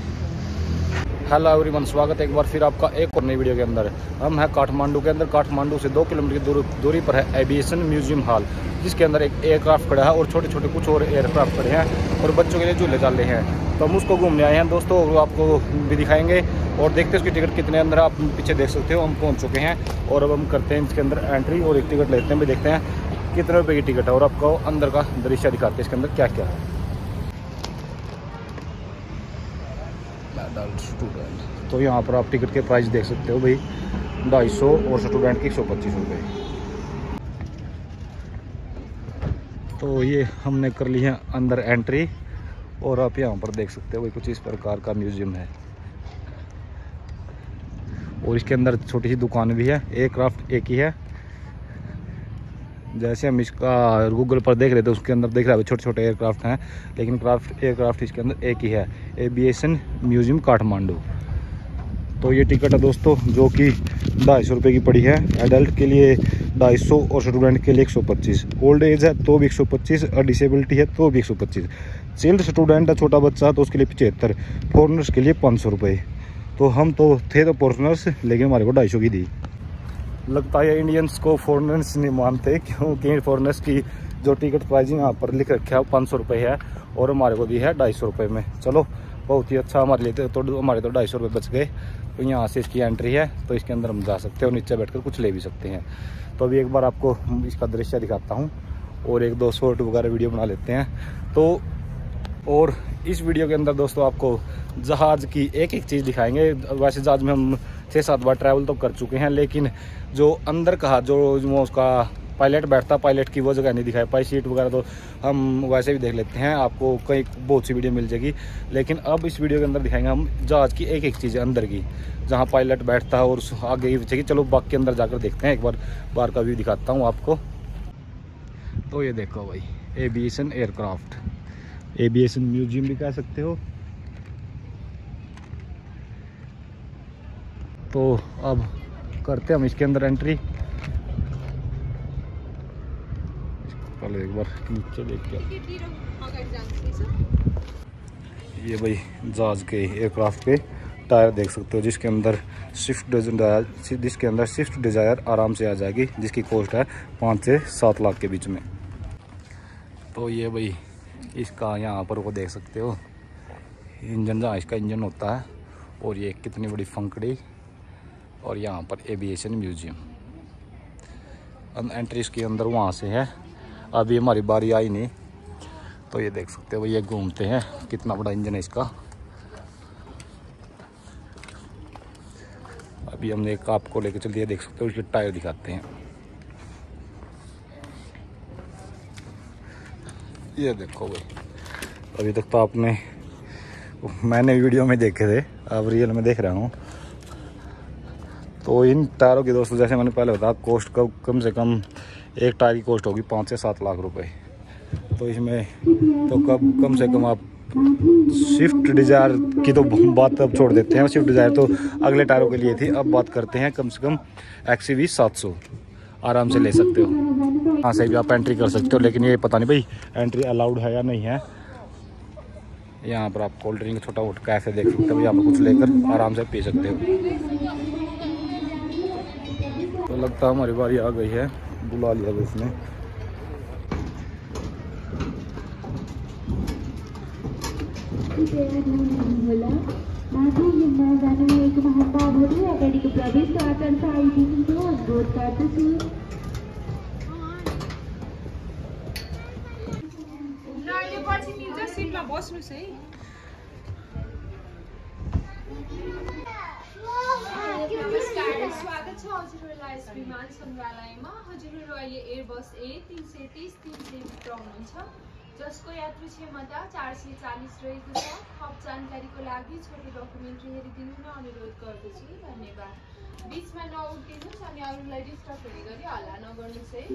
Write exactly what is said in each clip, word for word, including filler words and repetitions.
Hello everyone, स्वागत है एक बार फिर आपका एक और नई वीडियो के अंदर। हम हैं काठमांडू के अंदर। काठमांडू से दो किलोमीटर की दूर, दूरी पर है एविएशन म्यूजियम हॉल, जिसके अंदर एक एयरक्राफ्ट खड़ा है और छोटे छोटे कुछ और एयरक्राफ्ट खड़े हैं और बच्चों के लिए झूले डाले हैं। तो हम उसको घूमने आए हैं दोस्तों, और आपको भी दिखाएंगे और देखते हैं उसकी टिकट कितने अंदर। आप पीछे देख सकते हो, हम पहुँच चुके हैं और अब हम करते हैं इसके अंदर एंट्री और एक टिकट लेते हैं। भी देखते हैं कितने रुपये की टिकट है और आपको अंदर का दृश्य दिखाते हैं इसके अंदर क्या क्या है। स्टूडेंट, तो यहाँ पर आप टिकट के प्राइस देख सकते हो भाई, ढाई सौ और स्टूडेंट की एक सौ पच्चीस रुपये। तो ये हमने कर ली है अंदर एंट्री और आप यहाँ पर देख सकते हो भाई कुछ इस प्रकार का म्यूजियम है और इसके अंदर छोटी सी दुकान भी है। एयरक्राफ्ट एक ही है, जैसे हम इसका गूगल पर देख रहे थे उसके अंदर देख रहा है छोटे छोटे एयरक्राफ्ट हैं, लेकिन क्राफ्ट एयरक्राफ्ट इसके अंदर एक ही है, एविएशन म्यूजियम काठमांडू। तो ये टिकट है दोस्तों जो कि ढाई सौ रुपये की पड़ी है। एडल्ट के लिए ढाई सौ और स्टूडेंट के लिए एक सौ पच्चीस। ओल्ड एज है तो भी एक सौ पच्चीस और डिसेबिलिटी है तो भी एक सौ पच्चीस। चिल्ड स्टूडेंट है, छोटा बच्चा, तो उसके लिए पचहत्तर। फॉरनर्स के लिए पाँच सौ रुपये। तो हम तो थे तो फॉरनर्स, लेकिन हमारे को ढाई सौ की दी। लगता है इंडियंस को फॉरनर्स नहीं मानते, क्योंकि फॉरनर्स की जो टिकट प्राइसिंग यहाँ पर लिख रखा है पाँच सौ रुपये है और हमारे को दी है ढाई सौ रुपये में। चलो बहुत ही अच्छा हमारे लिए, तो हमारे तो ढाई सौ रुपये बच गए। तो यहाँ से इसकी एंट्री है, तो इसके अंदर हम जा सकते हैं और नीचे बैठकर कुछ ले भी सकते हैं। तो अभी एक बार आपको इसका दृश्य दिखाता हूँ और एक दो शॉर्ट वगैरह वीडियो बना लेते हैं। तो और इस वीडियो के अंदर दोस्तों आपको जहाज़ की एक एक चीज़ दिखाएंगे। वैसे जहाज़ में हम छः सात बार ट्रैवल तो कर चुके हैं, लेकिन जो अंदर का जो, जो उसका पायलट बैठता, पायलट की वो जगह नहीं दिखाई पाई। सीट वगैरह तो हम वैसे भी देख लेते हैं, आपको कई बहुत सी वीडियो मिल जाएगी। लेकिन अब इस वीडियो के अंदर दिखाएंगे हम जहाज़ की एक एक चीज़ अंदर की, जहाँ पायलट बैठता है और आगे ही पीछे की। चलो बाग के अंदर जाकर देखते हैं, एक बार बाहर का व्यू दिखाता हूँ आपको। तो ये देखो भाई, एविएशन एयरक्राफ्ट, एविएशन म्यूजियम भी कह सकते हो। तो अब करते हैं हम इसके अंदर एंट्री। पहले एक बार नीचे देख के, ये भाई जहाज के एयरक्राफ्ट के टायर देख सकते हो, जिसके अंदर स्विफ्ट डिजायर जिसके अंदर स्विफ्ट डिजायर आराम से आ जाएगी, जिसकी कॉस्ट है पाँच से सात लाख के बीच में। तो ये भाई इसका यहाँ पर वो देख सकते हो इंजन, जहाँ इसका इंजन होता है। और ये कितनी बड़ी फंकड़ी, और यहाँ पर एविएशन म्यूजियम। एंट्री इसके अंदर वहाँ से है, अभी हमारी बारी आई नहीं। तो ये देख सकते हो ये घूमते हैं, कितना बड़ा इंजन है इसका। अभी हमने एक आपको लेके चलिए, देख सकते हो इसके टायर दिखाते हैं। ये देखो भाई, अभी तक तो आपने मैंने वीडियो में देखे थे, अब रियल में देख रहा हूँ। तो इन टायरों की दोस्तों, जैसे मैंने पहले बताया, कॉस्ट का कम से कम एक टायर की कॉस्ट होगी पाँच से सात लाख रुपए। तो इसमें तो कब कम से कम आप स्विफ्ट डिज़ायर की तो बात अब छोड़ देते हैं, स्विफ्ट डिज़ायर तो अगले टायरों के लिए थी। अब बात करते हैं कम से कम एक्सयूवी सात सौ, आराम से ले सकते हो। हाँ से भी आप एंट्री कर सकते हो, लेकिन ये पता नहीं भाई एंट्री अलाउड है या नहीं है। यहाँ पर आप कोल्ड ड्रिंक छोटा मोटा कैफे देख सकते हो, यहाँ पर कुछ लेकर आराम से पी सकते हो। तो लगता है हमारी बारी आ गई है, बुला लिया उसने। बस्नुस् है। नमस्कार, स्वागत छ हजुरहरूलाई यस विमान सङ्ग्रहालयमा। हजुरहरू अहिले एयरबस ए तीन सय तीस तीन सय भित्र हुनुहुन्छ, जसको यात्रु क्षमता चार सय चालीस रहेको छ। थप जानकारीको लागि छोटो डकुमेन्ट्री हेरिदिनु हुन अनुरोध गर्दछु। धन्यवाद। बिचमा नउठिदिनुहोस् अनि अरूलाई डिस्टर्ब हुने गरी हल्ला नगर्नुहोस् है।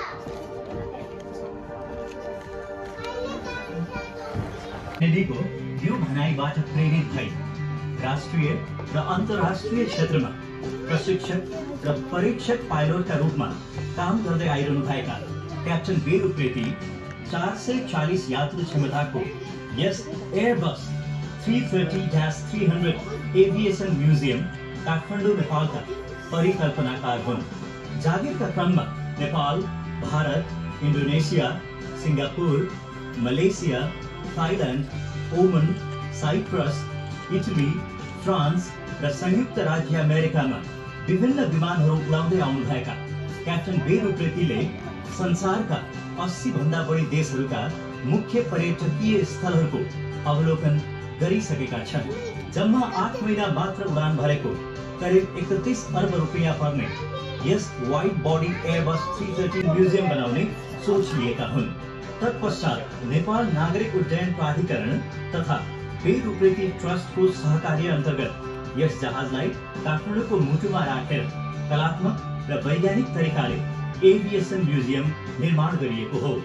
Medico यो भनाइबाट प्रेरित भई राष्ट्रिय र अन्तर्राष्ट्रिय क्षेत्रमा प्रशिक्षक र परीक्षक पाइलटका रूपमा काम गर्दै आइरहनु भएका क्याप्टन वीर उप्रेती चार सय चालीस यात्रु क्षमताको यस Airbus three thirty three hundred aviation museum Kathmandu नेपालका परिकल्पनाकार हुन्। जागिरका क्रममा Nepal, Bharat, Indonesia, Singapore, Malaysia, Thailand, Oman, Cyprus, Italy, France र संयुक्त राज्य अमेरिकामा विभिन्न विमानहरू उडाउँदै आउनुभएका क्याप्टन वीर उप्रेतीले संसारका अस्सी भन्दा बढी देशहरूका मुख्य पर्यटकीय स्थलहरूको अवलोकन गरिसकेका छन्। जम्मा आठ महिना मात्र उडान भरेको करिब एकतीस अर्ब रुपियाँ पर्ने यस wide body Airbus three thirty museum बनाउने सोच लिएका हुन्। तत्पश्चात नेपाल नागरिक उड्डयन प्राधिकरण तथा वीर उप्रेती ट्रस्टको सहकार्य अन्तर्गत यस जहाजलाई काठमाडौँको मुटुमा राखेर कलात्मक र वैज्ञानिक तरिकाले एभिएसन म्युजियम निर्माण गरिएको हो।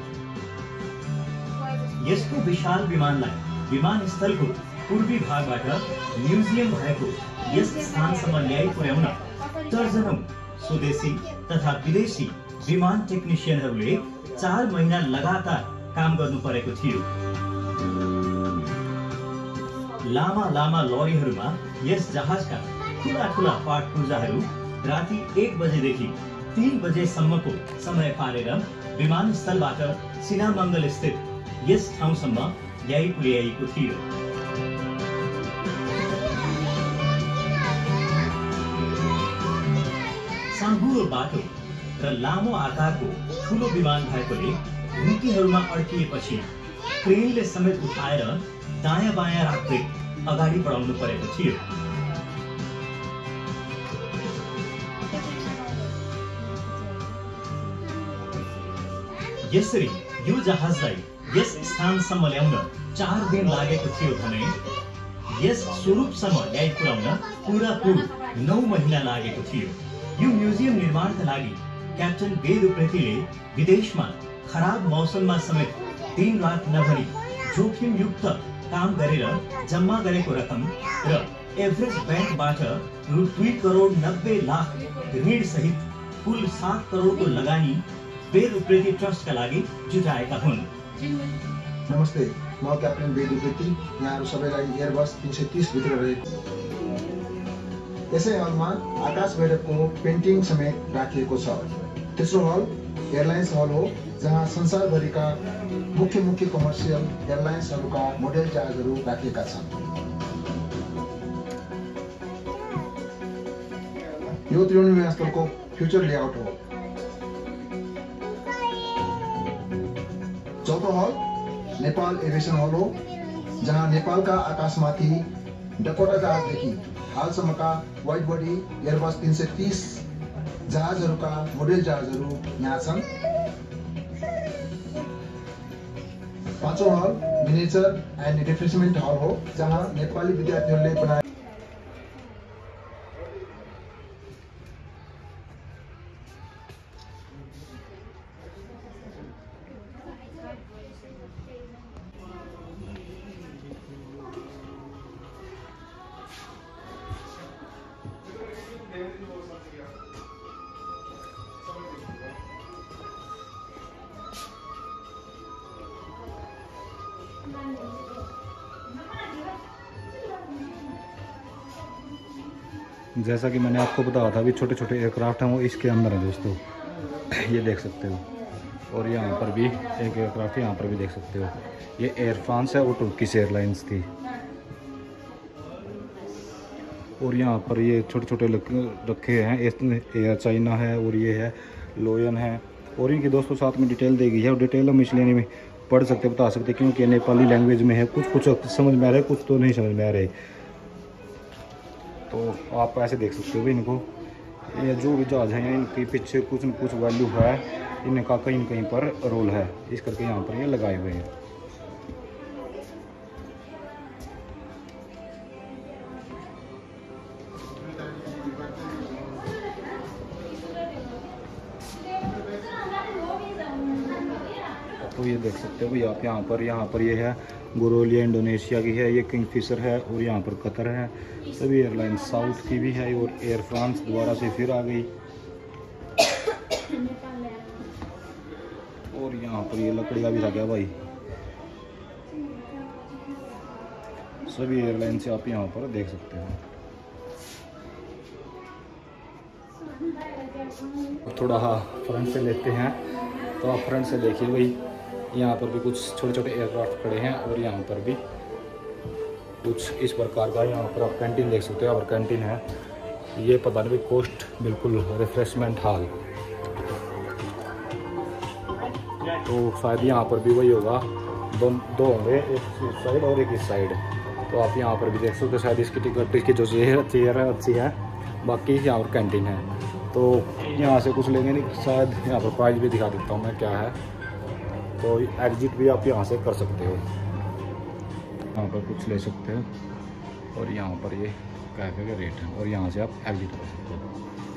यसको विशाल विमानलाई विमानस्थलको पूर्वी भागबाट म्युजियम भएको यस स्थानसम्म ल्याइ पुर्याउन दर्जनौं स्वदेशी तथा विदेशी विमान टेक्निसियनहरूले चार महिना लगातार काम गर्नु परेको थियो। लामा लामा लरीहरूमा यस जहाजका ठुला ठुला पाट पूजाहरू राति एक बजेदेखि तीन बजेसम्मको समय पारेर विमानस्थलबाट सिनामङ्गल स्थित यस ठाउँसम्म ल्याइ पुर्याइएको थियो। साँघुरो बाटो र लामो आकारको ठुलो विमान भएकोले घुम्तीहरूमा अड्किएपछि क्रेनले समेत उठाएर दायाँ बायाँ राख्दै अगाडि बढाउनु परेको थियो। यसरी यो जहाजलाई यस स्थानसम्म ल्याउन चार दिन लागेको थियो भने यस स्वरूपसम्म ल्याइ पुर्याउन पुरा पुर नौ महिना लागेको थियो। यो म्युजियम निर्माणका लागि क्याप्टन वीर उप्रेतीले विदेशमा खराब मौसममा समेत दिन रात नभरी जोखिमयुक्त काम गरेर जम्मा गरेको रकम र एभरेस्ट ब्याङ्कबाट रु दुई करोड नब्बे लाख ऋण सहित कुल सात करोडको लगानी वीर उप्रेती ट्रस्टका लागि जुटाएका हुन्। नमस्ते, म क्याप्टन वीर उप्रेती यहाँहरू सबैलाई एयरबस तीन सय तीस भित्र रहेको यसै हलमा आकाश भैरवको पेन्टिङ समेत राखिएको छ। तेस्रो हल एयरलाइन्स हल हो, जहाँ संसारभरिका मुख्य मुख्य कमर्सियल एयरलाइन्सहरूका मोडेल जहाजहरू राखिएका छन्। यो त्रिवेणी विमानस्थलको फ्युचर लेआउट हो। चौथो हल नेपाल एभिएसन हल हो, जहाँ नेपालका आकाशमाथि डकोटा जहाजदेखि हालसम्मका वाइड बडी एयरबस तीन सय तीस जहाजहरूका मोडेल जहाजहरू यहाँ छन्। पाँचौं हल मिनिएचर एन्ड रिफ्रेसमेन्ट हल हो, जहाँ नेपाली विद्यार्थीहरूले बनाए जैसा कि मैंने आपको बताया था अभी छोटे छोटे एयरक्राफ्ट हैं वो इसके अंदर हैं दोस्तों, ये देख सकते हो। और यहाँ पर भी एक एयरक्राफ्ट यहाँ पर भी देख सकते हो, ये एयर फ्रांस है, वो तुर्किश एयरलाइंस थी। और यहाँ पर ये छोटे छोटे रखे हैं, एयर चाइना है और ये है लोयन है। और इनकी दोस्तों साथ में डिटेल दी गई है, और डिटेल हम इसलिए में पढ़ सकते बता सकते क्योंकि नेपाली लैंग्वेज में है, कुछ कुछ समझ में आ रहा है, कुछ तो नहीं समझ में आ रहे। तो आप ऐसे देख सकते हो इनको, ये जो भी जहाज हैं इनके पीछे कुछ न कुछ वैल्यू है, इनका कहीं न कहीं पर रोल है, इस करके यहाँ पर ये लगाए हुए हैं। तो ये देख सकते हो भाई आप, यहाँ पर यहाँ पर ये है गोरोलिया इंडोनेशिया की है, ये किंगफिशर है और यहाँ पर कतर है। सभी एयरलाइन साउथ की भी है और एयर फ्रांस दोबारा से फिर आ गई। और यहाँ पर ये लकड़ी का भी था क्या भाई। सभी एयरलाइन से आप यहाँ पर देख सकते हो। थोड़ा हाँ फ्रंट से लेते हैं तो आप फ्रंट से देखिए भाई, यहाँ पर भी कुछ छोटे छोटे एयरक्राफ्ट खड़े हैं और यहाँ पर भी कुछ इस प्रकार का। यहाँ पर आप कैंटीन देख सकते हो, और कैंटीन है ये पता नहीं कोस्ट बिल्कुल रिफ्रेशमेंट हॉल, तो शायद यहाँ पर भी वही होगा। दो दो होंगे, एक इस साइड और एक इस साइड। तो आप यहाँ पर भी देख सकते हो, शायद इसकी टिकट इसकी जो चेयर चेयर है अच्छी है, बाकी यहाँ पर कैंटीन है। तो यहाँ से कुछ लेंगे नहीं, शायद यहाँ पर प्राइस भी दिखा देता हूँ मैं क्या है। तो एग्जिट भी आप यहाँ से कर सकते हो, यहाँ पर कुछ ले सकते हो और यहाँ पर ये कैफे का रेट है और यहाँ से आप एग्जिट कर सकते हो।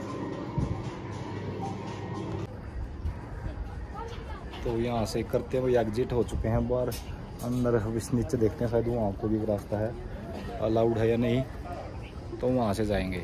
तो यहाँ से करते हुए एग्जिट हो चुके हैं बाहर। अंदर इस नीचे देखते हैं, शायद वहाँ को भी एक रास्ता है, अलाउड है या नहीं, तो वहाँ से जाएंगे।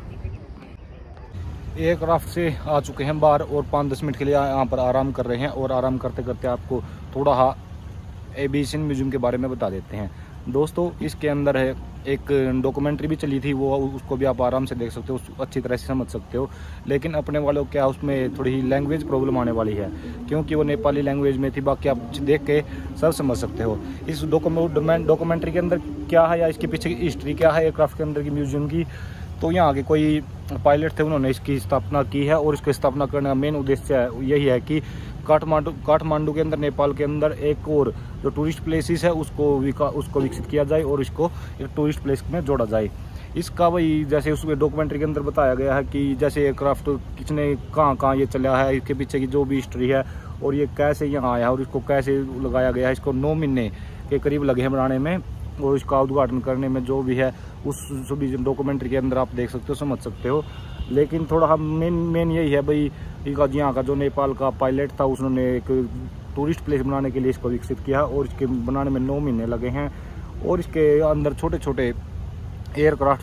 एयरक्राफ्ट से आ चुके हैं बाहर और पाँच दस मिनट के लिए यहाँ पर आराम कर रहे हैं। और आराम करते करते आपको थोड़ा हाँ एविएशन म्यूजियम के बारे में बता देते हैं दोस्तों। इसके अंदर है एक डॉक्यूमेंट्री भी चली थी, वो उसको भी आप आराम से देख सकते हो, अच्छी तरह से समझ सकते हो। लेकिन अपने वालों क्या उसमें थोड़ी लैंग्वेज प्रॉब्लम आने वाली है, क्योंकि वो नेपाली लैंग्वेज में थी। बाकी आप देख के सब समझ सकते हो। इस डॉक्यूमेंट्री के अंदर क्या है या इसके पीछे की हिस्ट्री क्या है एयरक्राफ्ट के अंदर की म्यूजियम की। तो यहाँ के कोई पायलट थे, उन्होंने इसकी स्थापना की है और इसकी स्थापना करने का मेन उद्देश्य है यही है कि काठमांडू काठमांडू के अंदर, नेपाल के अंदर एक और जो टूरिस्ट प्लेसेस है उसको विका उसको विकसित किया जाए और इसको एक टूरिस्ट प्लेस में जोड़ा जाए। इसका वही जैसे उस डॉक्यूमेंट्री के अंदर बताया गया है कि जैसे एयरक्राफ्ट किसने कहाँ कहाँ ये चला है, इसके पीछे की जो भी हिस्ट्री है और ये कैसे यहाँ आया और इसको कैसे लगाया गया है। इसको नौ महीने के करीब लगे हैं बनाने में और इसका उद्घाटन करने में, जो भी है उस सभी डॉक्यूमेंट्री के अंदर आप देख सकते हो, समझ सकते हो। लेकिन थोड़ा हम मेन मेन यही है भाई, यहाँ का जो नेपाल का पायलट था उसने एक टूरिस्ट प्लेस बनाने के लिए इसको विकसित किया और इसके बनाने में नौ महीने लगे हैं। और इसके अंदर छोटे छोटे एयरक्राफ्ट